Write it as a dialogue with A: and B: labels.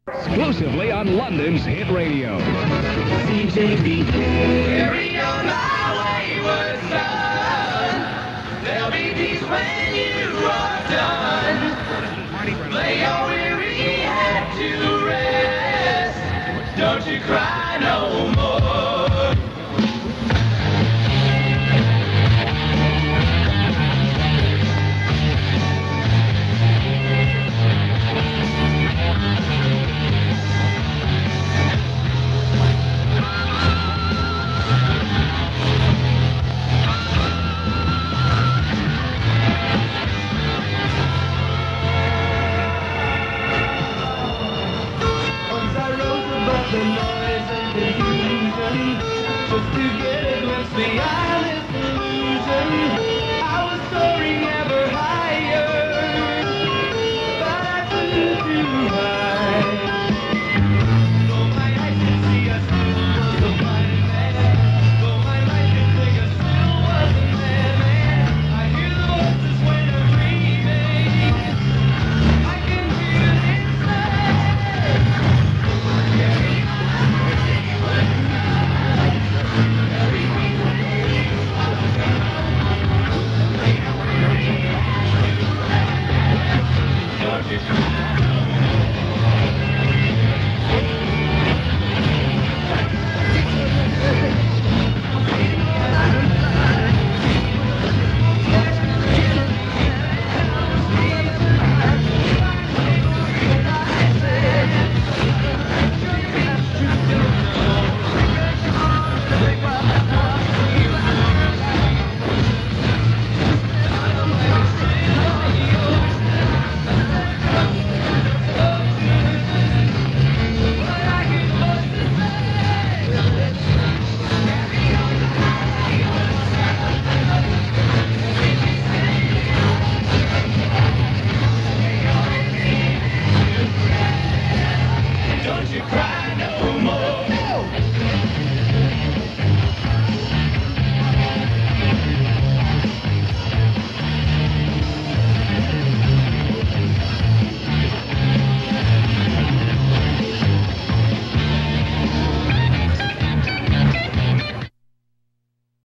A: Exclusively on London's hit radio.
B: CJBK. Carry on my wayward son. There'll be peace when you are done. Lay your weary head to rest. Don't you cry no more. The noise and confusion, just to get a glimpse beyond this illusion.